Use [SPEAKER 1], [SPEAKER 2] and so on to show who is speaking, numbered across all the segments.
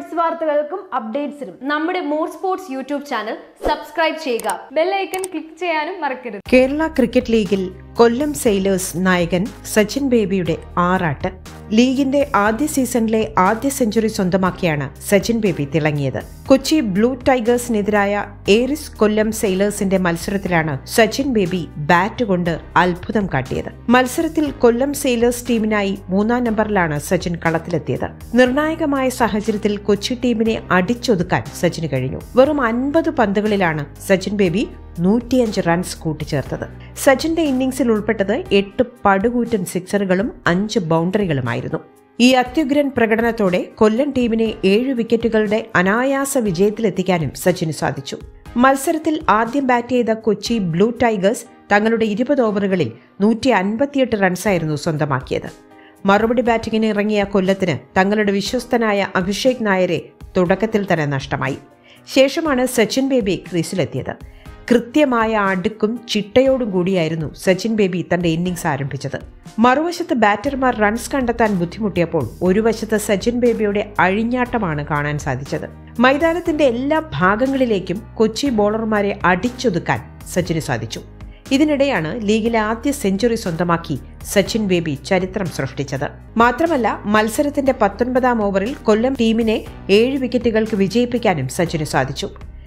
[SPEAKER 1] Sports വാർത്തകൾക്കും അപ്ഡേറ്റ്സിനും നമ്മുടെ more sports YouTube channel subscribe ചെയ്യുക. ബെൽ ഐക്കൺ ക്ലിക്ക് ചെയ്യാനും മറക്കരുത്.
[SPEAKER 2] കേരള ക്രിക്കറ്റ് ലീഗിൽ കൊല്ലം സെയിലേഴ്സ് നായകൻ സച്ചിൻ ബേബിയുടെ ആറാട്ട്. ലീഗിന്റെ ആദ്യ സീസണിലെ ആദ്യ സെഞ്ചുറി സ്വന്തമാക്കിയാണ് സച്ചിൻ ബേബി തിളങ്ങിയത്. കൊച്ചി ബ്ലൂ ടൈഗേഴ്സിനെതിരായ ഏറിസ് കൊല്ലം സെയിലേഴ്സിന്റെ മത്സരത്തിലാണ് സച്ചിൻ ബേബി ബാറ്റ് കൊണ്ട് അത്ഭുതം കാട്ടിയത്. മത്സരത്തിൽ കൊല്ലം സെയിലേഴ്സ് ടീമിനായി 3-ാം നമ്പറിലാണ് സച്ചിൻ കളത്തിലെത്തിയത്. നിർണായകമായ സാഹചര്യത്തിൽ കൊച്ചി ടീമിനെ അടിച്ചൊതുക്കാൻ സച്ചിന് കഴിഞ്ഞു. വെറും 50 പന്തുകളിലാണ് സച്ചിൻ ബേബി 105 റൺസ് കൂട്ടിച്ചേർത്തത്. സച്ചിന്റെ ഇന്നിംഗ്സിൽ ഉൾപ്പെട്ടത് 8 പടുകൂറ്റൻ സിക്സറുകളും 5 ബൗണ്ടറികളുമായിരുന്നു. ഈ അത്യുഗ്രൻ പ്രകടനത്തോടെ കൊല്ലം ടീമിനെ 7 വിക്കറ്റുകളുടെ അനായാസ വിജയത്തിലെത്തിക്കാനും സച്ചിന് സാധിച്ചു. മത്സരത്തിൽ ആദ്യം ബാറ്റ് ചെയ്ത കൊച്ചി ബ്ലൂ ടൈഗേഴ്സ് തങ്ങളുടെ 20 ഓവറുകളിൽ 158 റൺസായിരുന്നു സ്വന്തമാക്കിയത്. മറുപടി ബാറ്റിംഗിന് ഇറങ്ങിയ കൊല്ലത്തിന് തങ്ങളുടെ വിശ്വസ്തനായ അഭിഷേക് നായരെ തുടക്കത്തിൽ തന്നെ നഷ്ടമായി. ശേഷമാണ് സച്ചിൻ ബേബി ക്രീസിലെത്തിയത്. കൃത്യമായ അടുക്കും ചിട്ടയോടും കൂടിയായിരുന്നു സച്ചിൻ ബേബി തന്റെ ഇന്നിംഗ്സ് ആരംഭിച്ചത്. മറുവശത്ത് ബാറ്റർമാർ റൺസ് കണ്ടെത്താൻ ബുദ്ധിമുട്ടിയപ്പോൾ ഒരു വശത്ത് സച്ചിൻ ബേബിയുടെ അഴിഞ്ഞാട്ടമാണ് കാണാൻ സാധിച്ചത്. മൈതാനത്തിന്റെ എല്ലാ ഭാഗങ്ങളിലേക്കും കൊച്ചി ബോളർമാരെ അടിച്ചൊതുക്കാൻ സച്ചിന് സാധിച്ചു. ഇതിനിടെയാണ് ലീഗിലെ ആദ്യ സെഞ്ചുറി സ്വന്തമാക്കി സച്ചിൻ ബേബി ചരിത്രം സൃഷ്ടിച്ചത്. മാത്രമല്ല, മത്സരത്തിന്റെ 19-ാം ഓവറിൽ കൊല്ലം ടീമിനെ 7 വിക്കറ്റുകൾക്ക് വിജയിപ്പിക്കാനും സച്ചിന് സാധിച്ചു.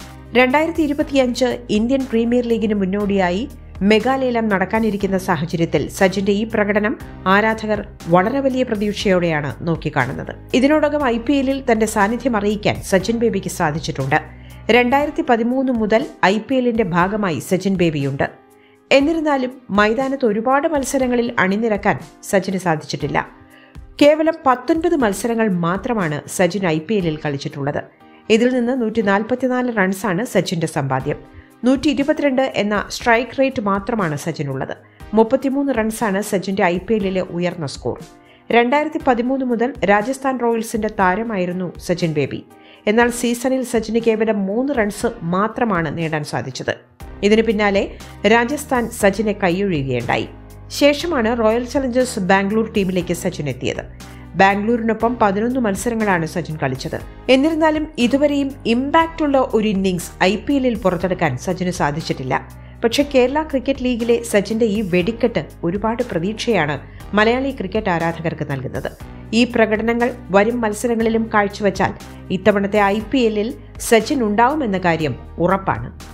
[SPEAKER 2] 2025 ഇന്ത്യൻ പ്രീമിയർ ലീഗിന് മുന്നോടിയായി മെഗാലേലം നടക്കാനിരിക്കുന്ന സാഹചര്യത്തിൽ സച്ചിന്റെ ഈ പ്രകടനം ആരാധകർ വളരെ വലിയ പ്രതീക്ഷയോടെയാണ് നോക്കിക്കാണുന്നത്. ഇതിനോടകം IPL-ൽ തന്റെ സാന്നിധ്യം അറിയിക്കാൻ സച്ചിൻ ബേബിക്ക് സാധിച്ചിട്ടുണ്ട്. 2013 മുതൽ IPL-ന്റെ ഭാഗമായി സച്ചിൻ ബേബിയുണ്ട്. എന്നിരുന്നാലും മൈതാനത്ത് ഒരുപാട് മത്സരങ്ങളിൽ അണിനിരക്കാൻ സച്ചിന് സാധിച്ചിട്ടില്ല. കേവലം 19 മത്സരങ്ങൾ മാത്രമാണ് സച്ചിൻ IPL-ൽ കളിച്ചിട്ടുള്ളത്. ഇതിൽ നിന്ന് 144 റൺസാണ് സച്ചിന്റെ സമ്പാദ്യം. 122 എന്ന സ്ട്രൈക്ക് റേറ്റ് മാത്രമാണ് സച്ചിനുള്ളത്. 33 റൺസാണ് സച്ചിന്റെ IPL-ലെ ഉയർന്ന സ്കോർ. 2013 മുതൽ രാജസ്ഥാൻ റോയൽസിന്റെ താരമായിരുന്നു സച്ചിൻ ബേബി. എന്നാൽ സീസണിൽ സച്ചിന് കേവലം 3 റൺസ് മാത്രമാണ് നേടാൻ സാധിച്ചത്. ഇതിന് പിന്നാലെ രാജസ്ഥാൻ സച്ചിനെ കൈയൊഴിയുകയുണ്ടായി. ശേഷമാണ് റോയൽ ചലഞ്ചേഴ്സ് ബാംഗ്ലൂർ ടീമിലേക്ക് സച്ചിൻ എത്തിയത്. ബാംഗ്ലൂരിനൊപ്പം 11 മത്സരങ്ങളാണ് സച്ചിൻ കളിച്ചത്. എന്നിരുന്നാലും ഇതുവരെയും ഇമ്പാക്റ്റുള്ള ഒരു ഇന്നിംഗ്സ് IPL-ൽ പുറത്തെടുക്കാൻ സച്ചിന് സാധിച്ചിട്ടില്ല. പക്ഷേ കേരള ക്രിക്കറ്റ് ലീഗിലെ സച്ചിന്റെ ഈ വെടിക്കെട്ട് ഒരുപാട് പ്രതീക്ഷയാണ് മലയാളി ക്രിക്കറ്റ് ആരാധകർക്ക് നൽകുന്നത്. ഈ പ്രകടനങ്ങൾ വരും മത്സരങ്ങളിലും കാഴ്ചവെച്ചാൽ ഇത്തവണത്തെ IPL-ൽ സച്ചിൻ ഉണ്ടാവുമെന്ന കാര്യം ഉറപ്പാണ്.